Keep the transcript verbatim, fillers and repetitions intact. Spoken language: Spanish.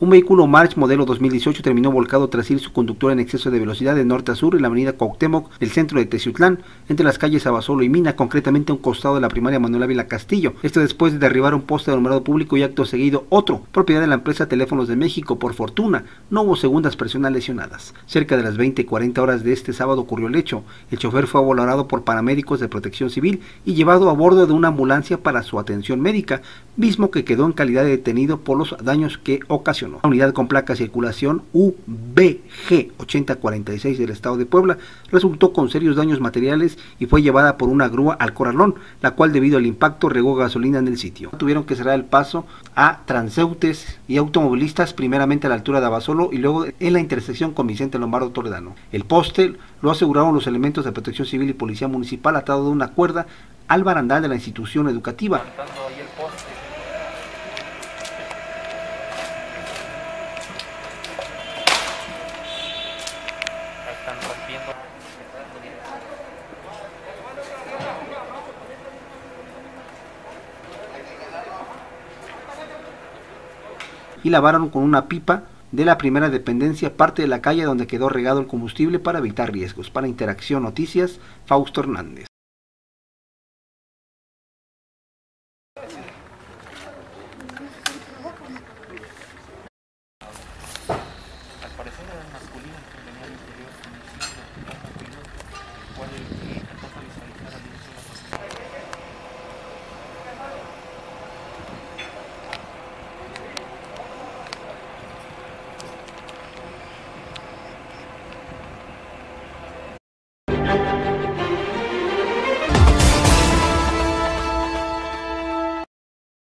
Un vehículo March modelo dos mil dieciocho terminó volcado tras ir su conductor en exceso de velocidad de norte a sur en la avenida Cuauhtémoc del centro de Teciutlán, entre las calles Abasolo y Mina, concretamente a un costado de la primaria Manuel Ávila Castillo. Esto después de derribar un poste de alumbrado público y acto seguido otro, propiedad de la empresa Teléfonos de México. Por fortuna, no hubo segundas personas lesionadas. Cerca de las veinte cuarenta horas de este sábado ocurrió el hecho. El chofer fue valorado por paramédicos de Protección Civil y llevado a bordo de una ambulancia para su atención médica, mismo que quedó en calidad de detenido por los daños que ocasionó. La unidad con placa circulación U B G ochenta cuarenta y seis del estado de Puebla resultó con serios daños materiales y fue llevada por una grúa al corralón, la cual debido al impacto regó gasolina en el sitio. Tuvieron que cerrar el paso a transeúntes y automovilistas, primeramente a la altura de Abasolo y luego en la intersección con Vicente Lombardo Toledano. El poste lo aseguraron los elementos de Protección Civil y Policía Municipal atado de una cuerda al barandal de la institución educativa. Y lavaron con una pipa de la primera dependencia parte de la calle donde quedó regado el combustible para evitar riesgos. Para Interacción Noticias, Fausto Hernández.